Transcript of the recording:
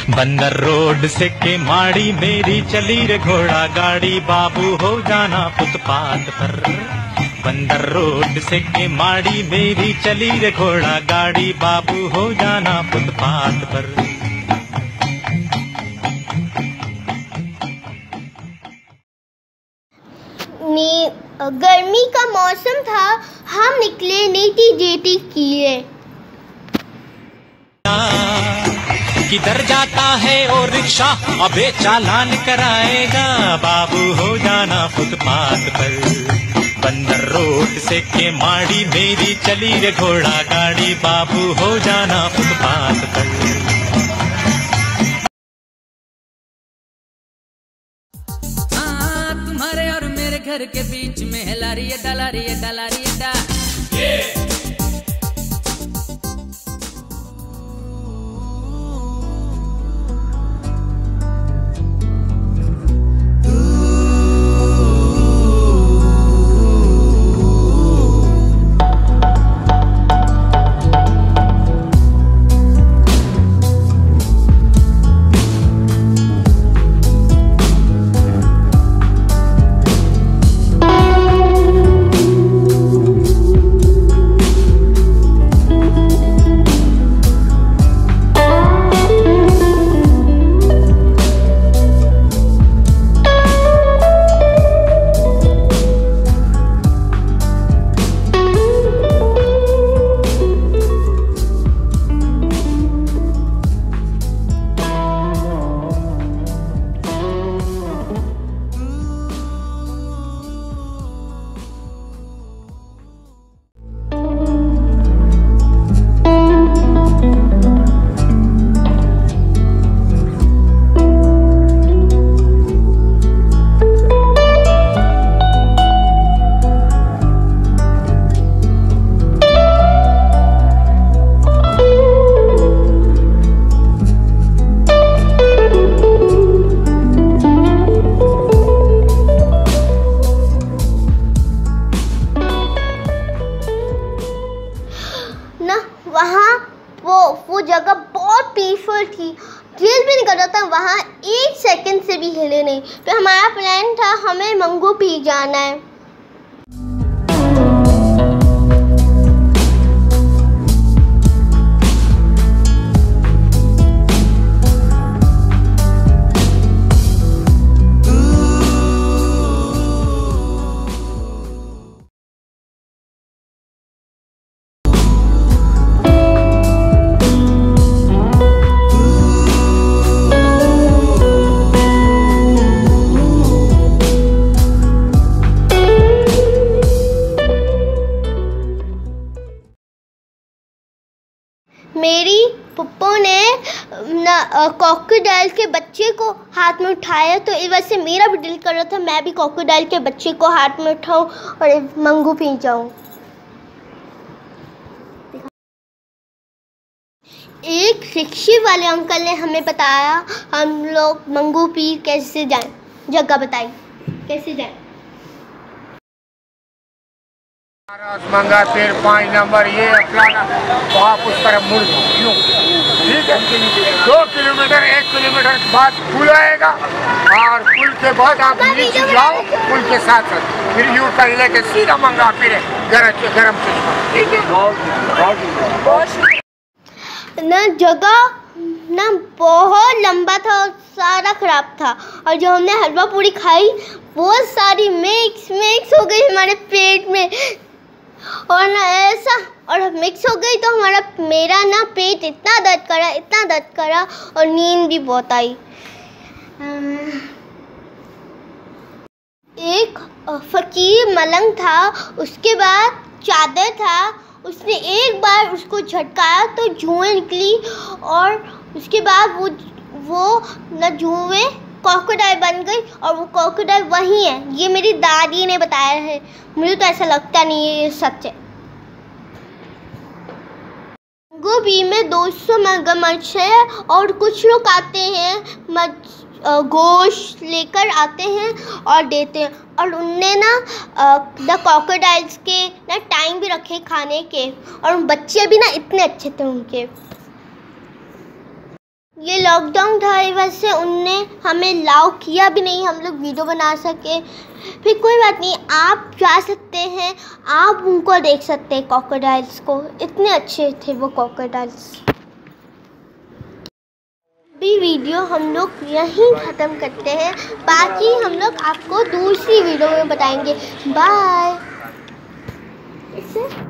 बंदर रोड से के माड़ी मेरी चली रे घोड़ा गाड़ी, बाबू हो जाना फुटपाथ पर। बंदर रोड से के माड़ी मेरी चली रे घोड़ा गाड़ी, बाबू हो जाना फुटपाथ पर। गर्मी का मौसम था, हम निकले नेटी जेटी किए। किधर जाता है ओ रिक्शा, अबे चालान कराएगा, बाबू हो जाना फुटपाथ पर। बंदर रोड से के माड़ी मेरी चली रे घोड़ा गाड़ी, बाबू हो जाना फुटपाथ पर। तुम्हारे और मेरे घर के बीच में है लारिये डा लारिये डा लारिये डा। वो जगह बहुत पीसफुल थी, दिल भी नहीं कर रहा था वहाँ एक सेकंड से भी हिले नहीं। तो हमारा प्लान था हमें मंगू पी जाना है। मेरी पप्पू ने क्रोकोडाइल के बच्चे को हाथ में उठाया, तो इस वजह से मेरा भी दिल कर रहा था मैं भी क्रोकोडाइल के बच्चे को हाथ में उठाऊं और मंगू पी जाऊं। एक रिक्शे वाले अंकल ने हमें बताया हम लोग मंगू पी कैसे जाएं, जगह बताई कैसे जाएं। मंगा फिर 5 नंबर ये वहाँ उस तरफ मुड़ यूँ, ठीक है। 2 किलोमीटर 1 किलोमीटर बाद पुल आएगा और पुल के बाद आप नीचे जाओ, पुल के साथ साथ फिर यू टर्न लेके सीधा मंगा फिर गरम ठीक है ना। जगह ना बहुत लंबा था और सारा खराब था, और जो हमने हलवा पूरी खाई बहुत सारी मिक्स हो गई हमारे पेट में, और ना ऐसा और मिक्स हो गई तो मेरा ना पेट इतना दर्द करा और नींद भी बहुत आई। एक फकीर मलंग था, उसके बाद चादर था, उसने एक बार उसको झटकाया तो जुएं निकली, और उसके बाद वो ना जुएं क्रोकोडाइल बन गई, और वो क्रोकोडाइल वही है। ये मेरी दादी ने बताया है, मुझे तो ऐसा लगता नहीं है ये सच है। गोभी में 200 मगरमच्छ है, और कुछ लोग आते हैं गोश्त लेकर आते हैं और देते हैं, और उनने ना द क्रोकोडाइल्स के ना टाइम भी रखे खाने के, और बच्चे भी ना इतने अच्छे थे उनके। ये लॉकडाउन था, इस वजह से उनने हमें अलाउ किया भी नहीं, हम लोग वीडियो बना सके। फिर कोई बात नहीं, आप जा सकते हैं, आप उनको देख सकते हैं क्रोकोडाइल्स को, इतने अच्छे थे वो क्रोकोडाइल्स। भी वीडियो हम लोग यहीं ख़त्म करते हैं, बाकी हम लोग आपको दूसरी वीडियो में बताएंगे। बाय।